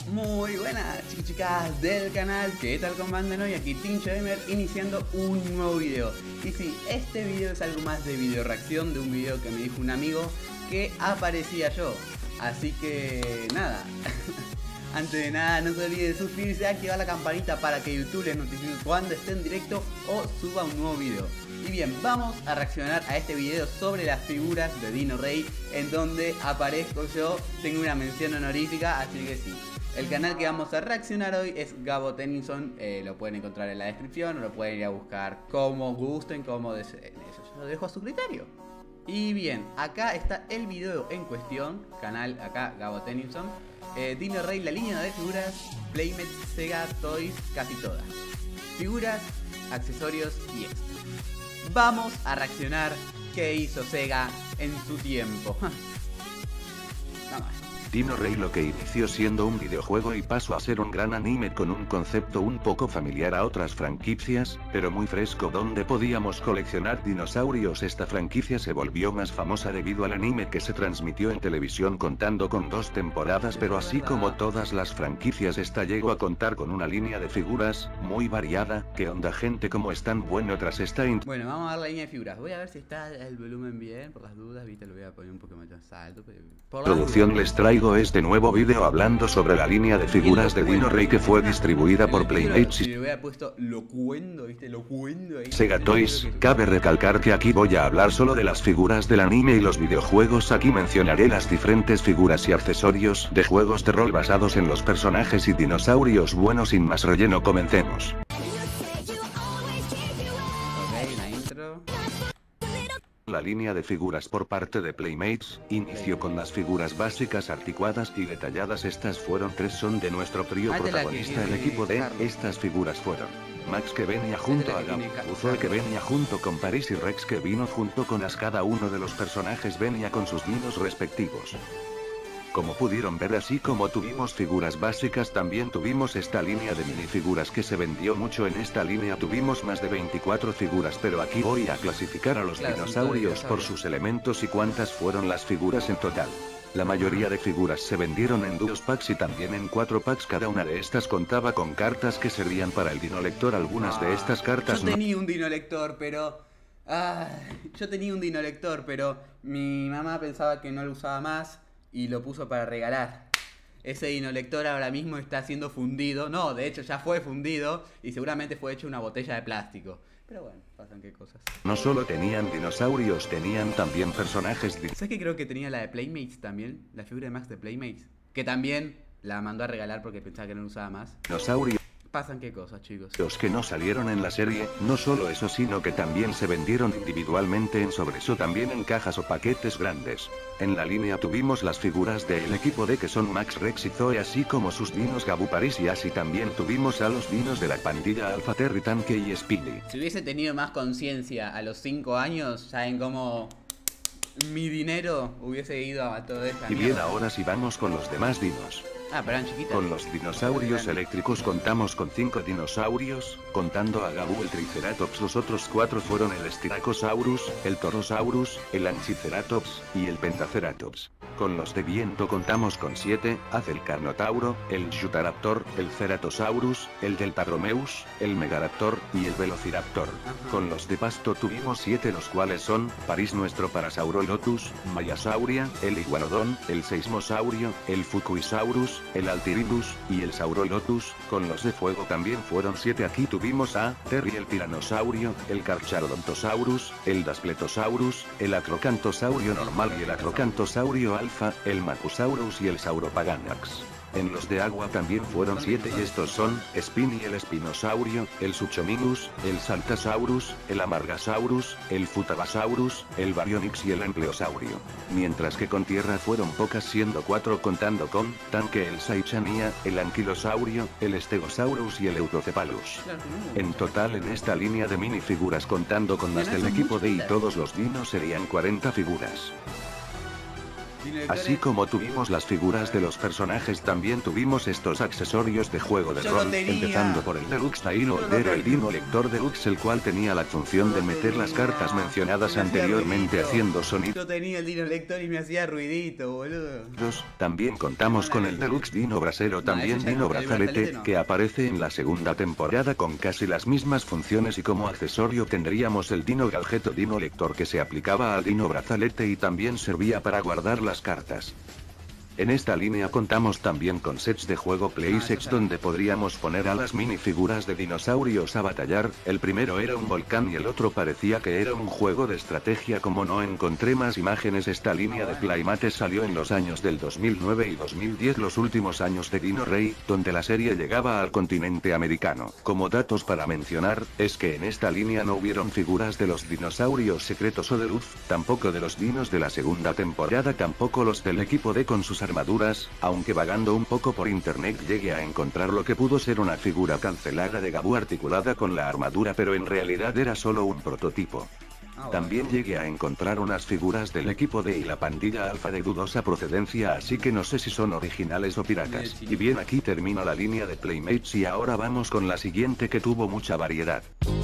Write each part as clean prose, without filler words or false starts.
Muy buenas chicas del canal, ¿qué tal? ¿Cómo andan hoy? Aquí Tincho Gamer iniciando un nuevo video. Y sí, este video es algo más de video reacción de un video que me dijo un amigo que aparecía yo. Así que nada, antes de nada no se olviden de suscribirse, activar la campanita para que YouTube les notifique cuando esté en directo o suba un nuevo video. Y bien, vamos a reaccionar a este video sobre las figuras de Dino Rey, en donde aparezco yo, tengo una mención honorífica, así que sí. El canal que vamos a reaccionar hoy es Gabo Tennyson, lo pueden encontrar en la descripción o lo pueden ir a buscar como gusten, como deseen, eso yo lo dejo a su criterio. Y bien, acá está el video en cuestión, canal acá Gabo Tennyson, Dino Rey, la línea de figuras, Playmates, Sega, Toys, casi todas. Figuras, accesorios y extras. Vamos a reaccionar qué hizo Sega en su tiempo. Vamos. Dino Rey, lo que inició siendo un videojuego y pasó a ser un gran anime con un concepto un poco familiar a otras franquicias, pero muy fresco, donde podíamos coleccionar dinosaurios. Esta franquicia se volvió más famosa debido al anime que se transmitió en televisión, contando con 2 temporadas, pero así como todas las franquicias, esta llegó a contar con una línea de figuras muy variada. ¿Qué onda, gente? ¿Cómo están? Bueno, tras esta Bueno, vamos a ver la línea de figuras. Voy a ver si está el volumen bien, por las dudas, viste, lo voy a poner un poco más alto, pero introducción les traigo este nuevo video hablando sobre la línea de figuras de Dino Rey que fue distribuida por Playmates y le hubiera puesto locuendo, viste, locuendo ahí. Sega Toys. Cabe recalcar que aquí voy a hablar solo de las figuras del anime y los videojuegos. Aquí mencionaré las diferentes figuras y accesorios de juegos de rol basados en los personajes y dinosaurios. Bueno, sin más relleno, comencemos. Ok, la intro. La línea de figuras por parte de Playmates inició con las figuras básicas articuladas y detalladas. Estas fueron 3, son de nuestro trío protagonista, el equipo de estas figuras fueron Max, que venía junto a Gab, Zoe, que venía junto con Paris, y Rex, que vino junto con Ash. Cada uno de los personajes venía con sus dinos respectivos. Como pudieron ver, así como tuvimos figuras básicas, también tuvimos esta línea de minifiguras que se vendió mucho. En esta línea tuvimos más de 24 figuras, pero aquí voy a clasificar a los dinosaurios por sus elementos y cuántas fueron las figuras en total. La mayoría de figuras se vendieron en 2 packs y también en 4 packs. Cada una de estas contaba con cartas que servían para el Dino Lector. Algunas de estas cartas yo tenía un Dino Lector, pero... yo tenía un Dino Lector, pero mi mamá pensaba que no lo usaba más y lo puso para regalar. Ese Dino Lector ahora mismo está siendo fundido. No, de hecho ya fue fundido y seguramente fue hecho una botella de plástico. Pero bueno, pasan qué cosas. No solo tenían dinosaurios, tenían también personajes. ¿Sabes que creo que tenía la de Playmates también? La figura de Max de Playmates. Que también la mandó a regalar porque pensaba que no lo usaba más. Dinosaurios. Pasan qué cosas, chicos. Los que no salieron en la serie. No solo eso, sino que también se vendieron individualmente en sobreso, también en cajas o paquetes grandes. En la línea tuvimos las figuras del equipo D, que son Max, Rex y Zoe, así como sus dinos Gabu, Paris y Ash. Y también tuvimos a los dinos de la pandilla Alpha, Terry, Tanque y Speedy. Si hubiese tenido más conciencia a los 5 años, saben cómo mi dinero hubiese ido a todo esto. Y bien, ahora sí vamos con los demás dinos. Pero eran chiquitas. Con los dinosaurios eléctricos contamos con 5 dinosaurios, contando a Gabu el Triceratops. Los otros 4 fueron el Styracosaurus, el Torosaurus, el Anchiceratops y el Pentaceratops. Con los de viento contamos con 7, Haz el Carnotauro, el Yutaraptor, el Ceratosaurus, el Deltaromeus, el Megaraptor y el Velociraptor. Con los de pasto tuvimos 7, los cuales son Paris, nuestro Parasaurolophus, Mayasauria, el Iguanodon, el Seismosaurio, el Fukuisaurus, el Altiridus y el Saurolophus. Con los de fuego también fueron 7, aquí tuvimos a Terry, el Tiranosaurio, el Carcharodontosaurus, el Daspletosaurus, el Acrocantosaurio normal y el Acrocantosaurio alfa, el Macusaurus y el Sauropaganax. En los de agua también fueron 7 y estos son Spiny, el Espinosaurio, el Suchominus, el Saltasaurus, el Amargasaurus, el Futabasaurus, el Baryonyx y el Empleosaurio. Mientras que con tierra fueron pocas, siendo 4 contando con Tanque, el Saichania, el Anquilosaurio, el Stegosaurus y el Eutocephalus. En total en esta línea de minifiguras, contando con las del equipo D y todos los dinos, serían 40 figuras. Así como tuvimos las figuras de los personajes, también tuvimos estos accesorios de juego de rol, empezando por el Deluxe Dino Loader, el Dino Lector Deluxe, el cual tenía la función de meter las cartas mencionadas anteriormente haciendo sonido. Yo tenía el Dino Lector y me hacía ruidito, boludo. También contamos con el Deluxe Dino Brasero, también Dino Brazalete, que aparece en la segunda temporada con casi las mismas funciones, y como accesorio tendríamos el Dino Gadget Dino Lector, que se aplicaba al Dino Brazalete y también servía para guardar las cartas. En esta línea contamos también con sets de juego PlaySets donde podríamos poner a las minifiguras de dinosaurios a batallar. El primero era un volcán y el otro parecía que era un juego de estrategia. Como no encontré más imágenes, esta línea de Playmates salió en los años del 2009 y 2010, los últimos años de Dino Rey, donde la serie llegaba al continente americano. Como datos para mencionar, es que en esta línea no hubieron figuras de los dinosaurios secretos o de luz, tampoco de los dinos de la segunda temporada, tampoco los del equipo D con sus armaduras, aunque vagando un poco por internet llegué a encontrar lo que pudo ser una figura cancelada de Gabú articulada con la armadura, pero en realidad era solo un prototipo. También llegué a encontrar unas figuras del equipo D y la pandilla alfa de dudosa procedencia, así que no sé si son originales o piratas. Y bien, aquí termina la línea de Playmates y ahora vamos con la siguiente, que tuvo mucha variedad.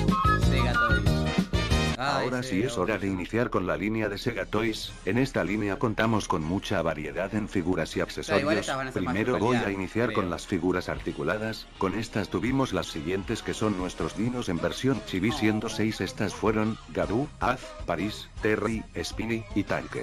Ahora sí es hora de iniciar con la línea de Sega Toys. En esta línea contamos con mucha variedad en figuras y accesorios. Primero voy a iniciar con las figuras articuladas. Con estas tuvimos las siguientes, que son nuestros dinos en versión chibi, siendo 6. Estas fueron Gabú, Az, Paris, Terry, Spinny y Tanque.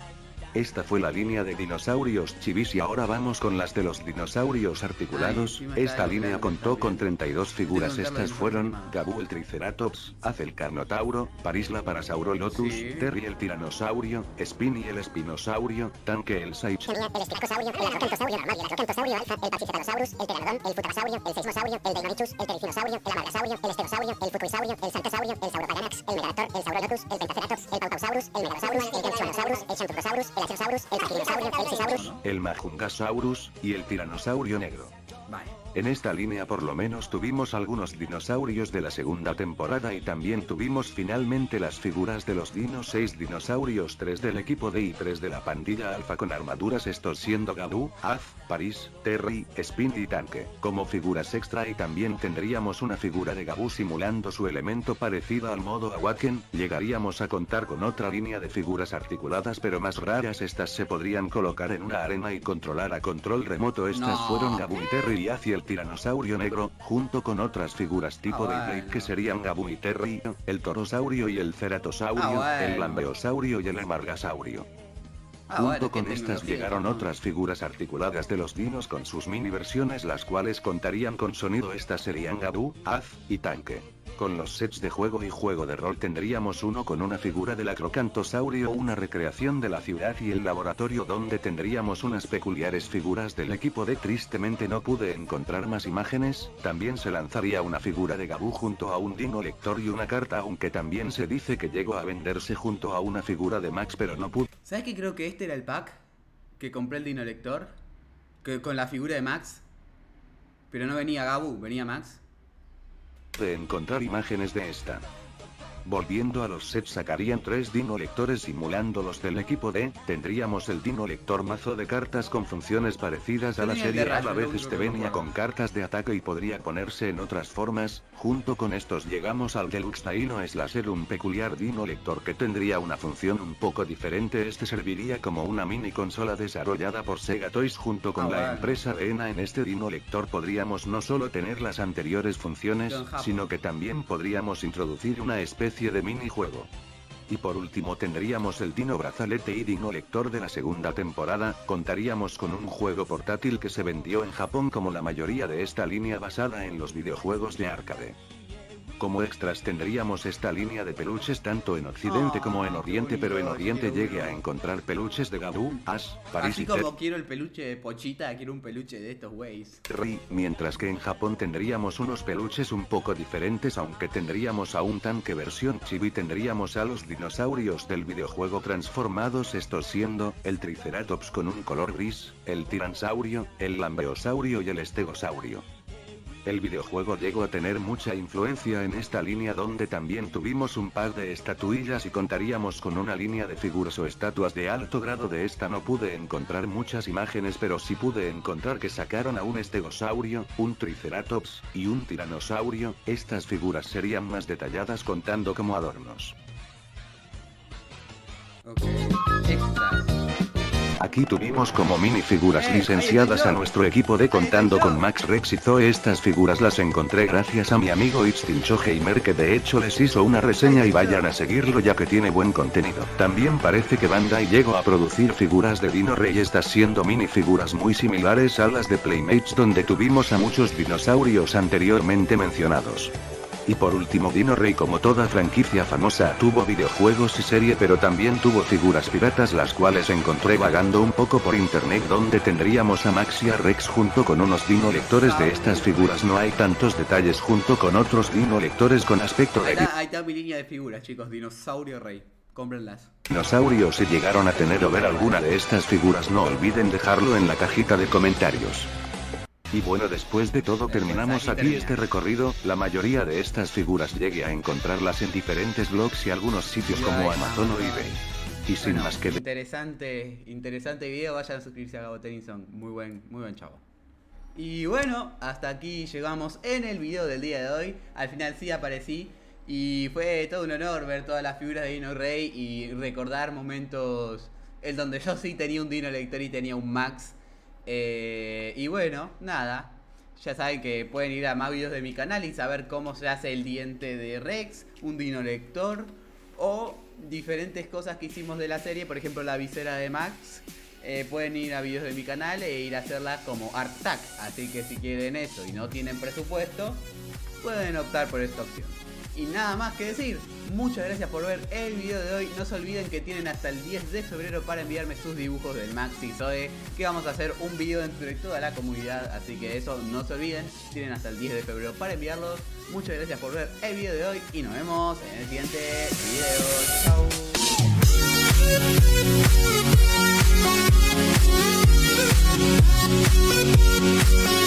Esta fue la línea de dinosaurios chivis y ahora vamos con las de los dinosaurios articulados. Esta línea contó con 32 figuras. Estas fueron Gabú el Triceratops, Az el Carnotauro, Paris la Parasaurolophus, Terry el Tiranosaurio, Spinny el Espinosaurio, Tanque el Saicosaurio, el Estilacosaurio, el Acrocantosaurio normal y el Acrocantosaurio alfa, el Pachycephalosaurus, el Pteranodon, el Futurosaurio, el Seismosaurio, el Deinonychus, el Terrifinosaurio, el Amargasaurio, el Estegosaurio, el Futuisaurio, el Saltosaurio, el Sauropodyanax, el Megaloptor, el Saurolophus, el Pentaceratops, el Paupausaurus, el Megalosaurus, el Ganxuanosaurus, el Xanthroposaurus, el Aciosaurus, el Pachydinosaurio, el Xisaurus, el Majungasaurus y el Tiranosaurio negro. En esta línea por lo menos tuvimos algunos dinosaurios de la segunda temporada y también tuvimos finalmente las figuras de los dinos, 6 dinosaurios, 3 del equipo D y 3 de la pandilla alfa con armaduras, estos siendo Gabú, Az, Paris, Terry, Spin y Tanque. Como figuras extra y también tendríamos una figura de Gabú simulando su elemento parecida al modo Awaken. Llegaríamos a contar con otra línea de figuras articuladas pero más raras, estas se podrían colocar en una arena y controlar a control remoto. Estas fueron Gabú y Terry y Az y el Tiranosaurio negro, junto con otras figuras tipo Beyblade que serían Gabú y Terry, el Torosaurio y el Ceratosaurio, el Lambeosaurio y el Amargasaurio. Junto con estas llegaron otras figuras articuladas de los dinos con sus mini versiones, las cuales contarían con sonido. Estas serían Gabú, Az y Tanque. Con los sets de juego y juego de rol tendríamos uno con una figura del Acrocantosaurio, una recreación de la ciudad y el laboratorio, donde tendríamos unas peculiares figuras del equipo D. Tristemente no pude encontrar más imágenes. También se lanzaría una figura de Gabú junto a un dino lector y una carta, aunque también se dice que llegó a venderse junto a una figura de Max, pero no pude. ¿Sabes que creo que este era el pack que compré el dino lector? Que con la figura de Max. Pero no venía Gabú, venía Max. De encontrar imágenes de esta. Volviendo a los sets, sacarían 3 dino lectores simulando los del equipo D. Tendríamos el dino lector mazo de cartas con funciones parecidas a la serie A la vez. Este venía con cartas de ataque y podría ponerse en otras formas. Junto con estos llegamos al Deluxe Dino Slasher, un peculiar dino lector que tendría una función un poco diferente. Este serviría como una mini consola desarrollada por Sega Toys junto con la empresa Arena. En este dino lector podríamos no solo tener las anteriores funciones, sino que también podríamos introducir una especie de minijuego. Y por último tendríamos el dino brazalete y dino lector de la segunda temporada. Contaríamos con un juego portátil que se vendió en Japón como la mayoría de esta línea basada en los videojuegos de arcade. Como extras tendríamos esta línea de peluches tanto en Occidente como en Oriente, pero en Oriente llegué a encontrar peluches de Gabú, Az, Paris así como quiero el peluche de Pochita, quiero un peluche de estos güeyes. Mientras que en Japón tendríamos unos peluches un poco diferentes, aunque tendríamos a un Tanque versión chibi. Tendríamos a los dinosaurios del videojuego transformados, estos siendo el Triceratops con un color gris, el Tiransaurio, el Lambeosaurio y el Estegosaurio. El videojuego llegó a tener mucha influencia en esta línea, donde también tuvimos un par de estatuillas y contaríamos con una línea de figuras o estatuas de alto grado. De esta no pude encontrar muchas imágenes, pero sí pude encontrar que sacaron a un estegosaurio, un triceratops, y un tiranosaurio. Estas figuras serían más detalladas contando como adornos. Ok, extras. Aquí tuvimos como minifiguras licenciadas a nuestro equipo de Contando con Max, Rex y Zoe. Estas figuras las encontré gracias a mi amigo Itstincho Gamer, que de hecho les hizo una reseña y vayan a seguirlo ya que tiene buen contenido. También parece que Bandai llegó a producir figuras de Dino Rey, estas siendo minifiguras muy similares a las de Playmates, donde tuvimos a muchos dinosaurios anteriormente mencionados. Y por último, Dino Rey, como toda franquicia famosa, tuvo videojuegos y serie, pero también tuvo figuras piratas, las cuales encontré vagando un poco por internet, donde tendríamos a Max y a Rex junto con unos dino lectores. De estas figuras no hay tantos detalles junto con otros dino lectores con aspecto de Ahí está mi línea de figuras, chicos. Dinosaurio Rey. Cómprenlas. dinosaurio. Si llegaron a tener o ver alguna de estas figuras, no olviden dejarlo en la cajita de comentarios. Y bueno, después de todo terminamos aquí este recorrido. La mayoría de estas figuras llegué a encontrarlas en diferentes blogs y algunos sitios como Amazon o eBay. Y sin más que... Interesante video, vayan a suscribirse a Gabo Tennyson. Muy buen chavo. Y bueno, hasta aquí llegamos en el video del día de hoy. Al final sí aparecí y fue todo un honor ver todas las figuras de Dino Rey y recordar momentos en donde yo sí tenía un Dino Lector y tenía un Max. Y bueno, nada, ya saben que pueden ir a más videos de mi canal y saber cómo se hace el diente de Rex, un Dino Lector o diferentes cosas que hicimos de la serie, por ejemplo la visera de Max. Pueden ir a videos de mi canal e ir a hacerlas como Art Tag, así que si quieren eso y no tienen presupuesto, pueden optar por esta opción. Y nada más que decir, muchas gracias por ver el video de hoy. No se olviden que tienen hasta el 10 de febrero para enviarme sus dibujos del Max y Zoe, que vamos a hacer un video entre toda la comunidad, así que eso no se olviden. Tienen hasta el 10 de febrero para enviarlos. Muchas gracias por ver el video de hoy y nos vemos en el siguiente video. Chao.